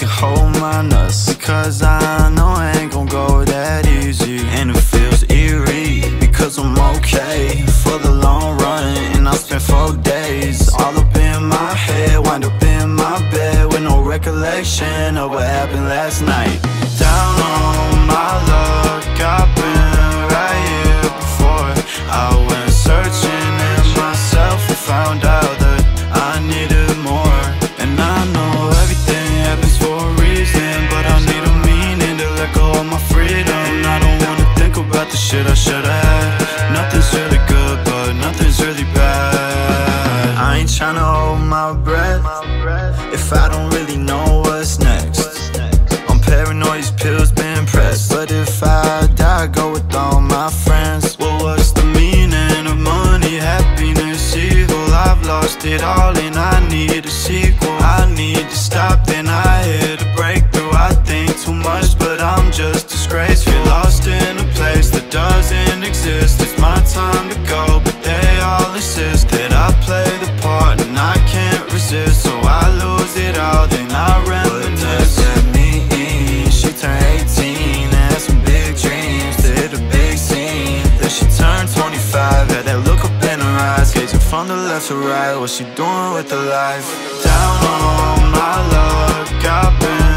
hold my nuts, because I know it ain't gon' go that easy. And it feels eerie, because I'm okay for the long run. And I spent 4 days all up in my head, wind up in my bed with no recollection of what happened last night. Down on my luck, I've been right here before. I went searching in myself and found out that I needed more. And I know everything happens for a reason, but I need a meaning to let go of my freedom. And I don't wanna think about the shit I should've had. Nothing's really good, but nothing's really bad. I ain't tryna hold my breath if I don't really know what's next. I'm paranoid, these pills been pressed, but if I die, I go with all my friends. Well, what's the meaning of money, happiness, evil? I've lost it all and I need a sequel. I need to stop, then I hit a breakthrough. I think too much, but I'm just disgraced. Feel lost in a place that doesn't exist. It's my time to go, but they all insist that I play the part and I can't resist. So I lose it all, then I reminisce. At me, she turned 18 and had some big dreams to hit a big scene. Then she turned 25, had that look up in her eyes, gazing from the left to right. What's she doing with her life? Down on my luck, I've been